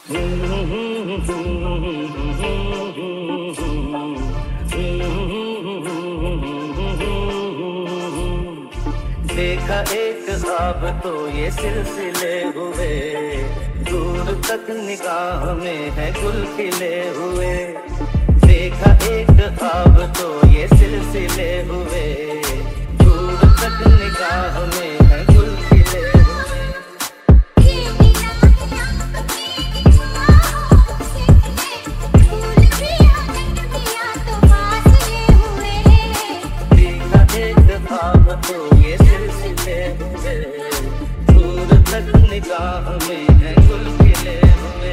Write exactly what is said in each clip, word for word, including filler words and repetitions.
देखा एक ख्वाब तो ये सिलसिले हुए, दूर तक निगाह में है गुल खिले हुए। देखा एक ख्वाब तो ये सिलसिले हुए, दूर तक निगाह में है गुल खिले हुए। देखा एक ख्वाब तो ये सिलसिले हुए, दूर तक निगाह में है गुल खिले हुए।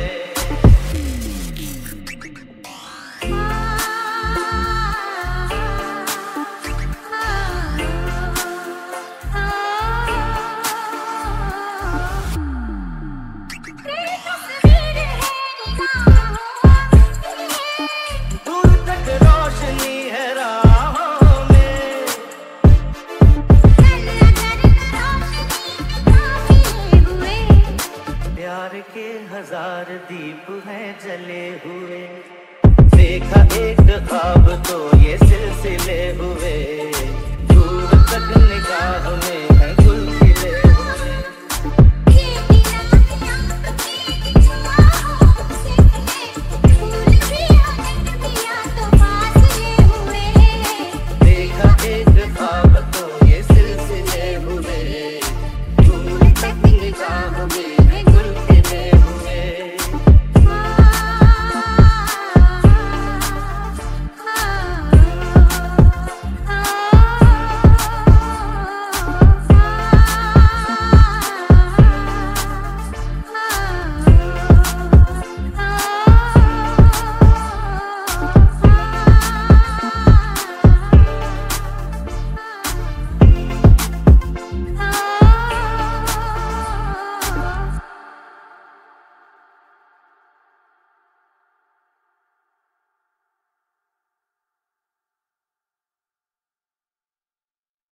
दूर तक रोशनी है राहों में, प्यार के हजार दीप हैं जले हुए। देखा एक ख्वाब तो ये सिलसिले हुए, दूर तक निगाह में है